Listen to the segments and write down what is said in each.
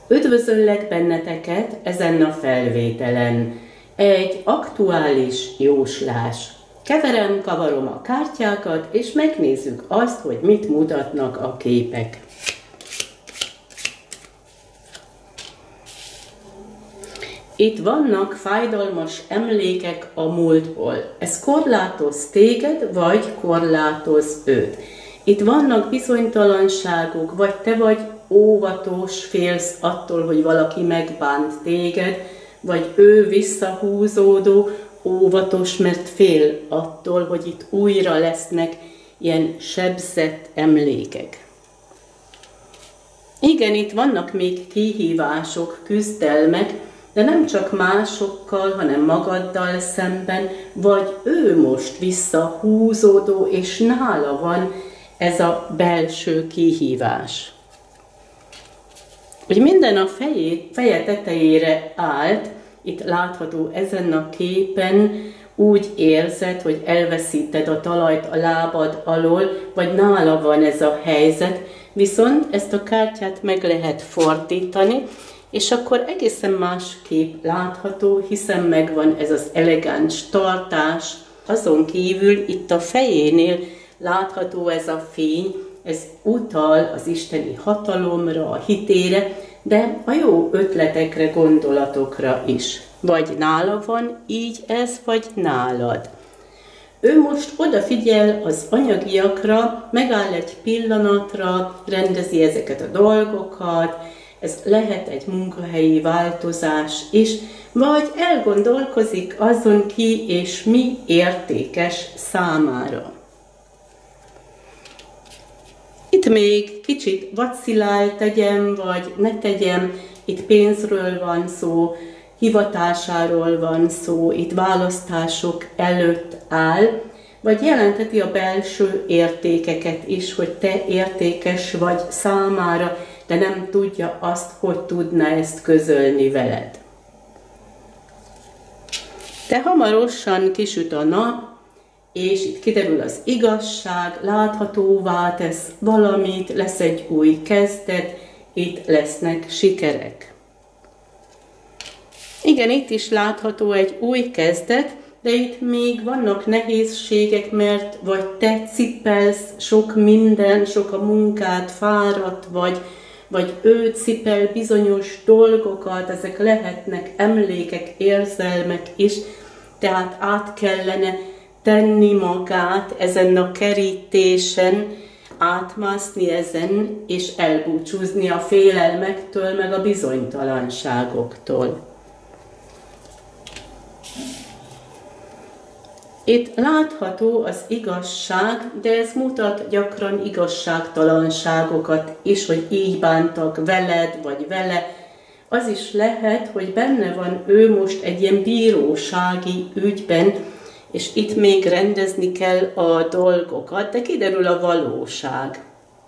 Üdvözöllek benneteket ezen a felvételen. Egy aktuális jóslás. Keverem, kavarom a kártyákat, és megnézzük azt, hogy mit mutatnak a képek. Itt vannak fájdalmas emlékek a múltból. Ez korlátoz téged, vagy korlátoz őt. Itt vannak bizonytalanságok, vagy te vagy óvatos, félsz attól, hogy valaki megbánt téged, vagy ő visszahúzódó, óvatos, mert fél attól, hogy itt újra lesznek ilyen sebzett emlékek. Igen, itt vannak még kihívások, küzdelmek, de nem csak másokkal, hanem magaddal szemben, vagy ő most visszahúzódó, és nála van ez a belső kihívás. Hogy minden a feje tetejére állt, itt látható ezen a képen, úgy érzed, hogy elveszíted a talajt a lábad alól, vagy nála van ez a helyzet, viszont ezt a kártyát meg lehet fordítani, és akkor egészen másképp látható, hiszen megvan ez az elegáns tartás. Azon kívül itt a fejénél látható ez a fény, ez utal az isteni hatalomra, a hitére, de a jó ötletekre, gondolatokra is. Vagy nála van így ez, vagy nálad. Ő most odafigyel az anyagiakra, megáll egy pillanatra, rendezi ezeket a dolgokat, ez lehet egy munkahelyi változás is, vagy elgondolkozik azon ki és mi értékes számára. Itt még kicsit vacilál, tegyem vagy ne tegyem, itt pénzről van szó, hivatásáról van szó, itt választások előtt áll, vagy jelentheti a belső értékeket is, hogy te értékes vagy számára, de nem tudja azt, hogy tudná ezt közölni veled. De hamarosan kisüt a nap, és itt kiderül az igazság, láthatóvá tesz valamit, lesz egy új kezdet, itt lesznek sikerek. Igen, itt is látható egy új kezdet, de itt még vannak nehézségek, mert vagy te cipelsz sok minden, sok a munkád, fáradt vagy ő cipel bizonyos dolgokat, ezek lehetnek emlékek, érzelmek is, tehát át kellene tenni magát ezen a kerítésen, átmászni ezen, és elbúcsúzni a félelmektől, meg a bizonytalanságoktól. Itt látható az igazság, de ez mutat gyakran igazságtalanságokat is, hogy így bántak veled, vagy vele. Az is lehet, hogy benne van ő most egy ilyen bírósági ügyben, és itt még rendezni kell a dolgokat, de kiderül a valóság.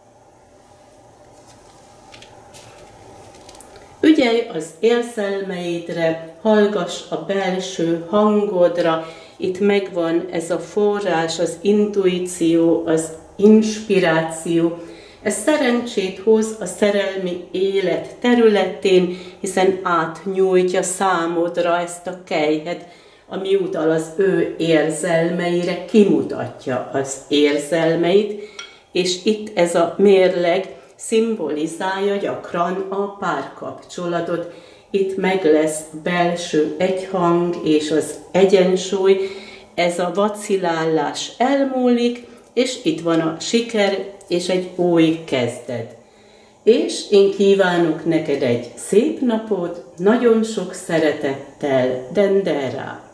Ügyelj az érzelmeidre, hallgass a belső hangodra, itt megvan ez a forrás, az intuíció, az inspiráció. Ez szerencsét hoz a szerelmi élet területén, hiszen átnyújtja számodra ezt a kelyhet, ami utal az ő érzelmeire, kimutatja az érzelmeit, és itt ez a mérleg szimbolizálja gyakran a párkapcsolatot. Itt meg lesz belső egyhang és az egyensúly, ez a vacilálás elmúlik, és itt van a siker és egy új kezdet. És én kívánok neked egy szép napot, nagyon sok szeretettel, Dendera!